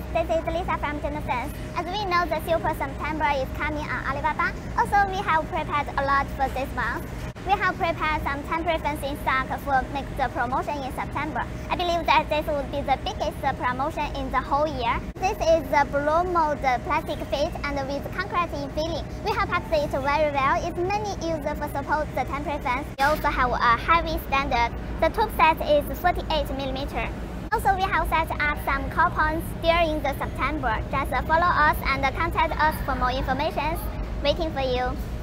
this is Lisa from Genesense. As we know, the Super September is coming on Alibaba. Also, we have prepared a lot for this month. We have prepared some temporary fencing stock for next promotion in September. I believe that this would be the biggest promotion in the whole year. This is the blue mold plastic fit and with concrete infilling. We have packed it very well. It's mainly used for support the temporary fence. We also have a heavy standard. The tube set is 48mm. Also, we have set up some coupons during the September. Just follow us and contact us for more information. Waiting for you.